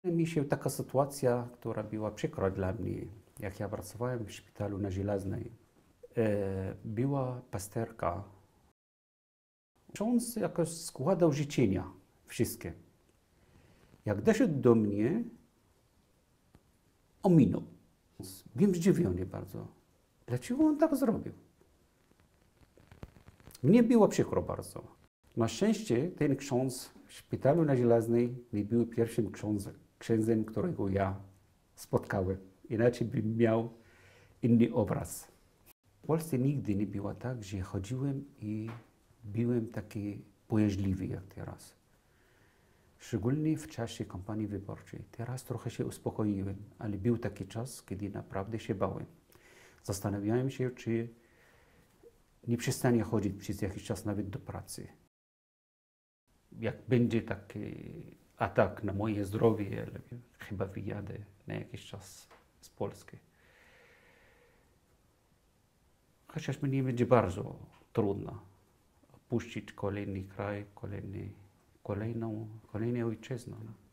Mi się taka sytuacja, która była przykra dla mnie, jak ja pracowałem w szpitalu na Żelaznej. Była pasterka. Ksiądz jakoś składał życzenia, wszystkie. Jak doszedł do mnie, ominął. Byłem zdziwiony bardzo. Dlaczego on tak zrobił? Mnie było przykro bardzo. Na szczęście ten ksiądz w szpitalu na Żelaznej nie był pierwszym księdzem, którego ja spotkałem. Inaczej bym miał inny obraz. W Polsce nigdy nie było tak, że chodziłem i byłem taki bojaźliwy jak teraz. Szczególnie w czasie kampanii wyborczej. Teraz trochę się uspokoiłem, ale był taki czas, kiedy naprawdę się bałem. Zastanawiałem się, czy nie przestanie chodzić przez jakiś czas nawet do pracy. Jak będzie taki atak na moje zdrowie, chyba wyjadę na jakiś czas z Polski. Chociaż mnie będzie bardzo trudno opuścić kolejny kraj, kolejną ojczyznę.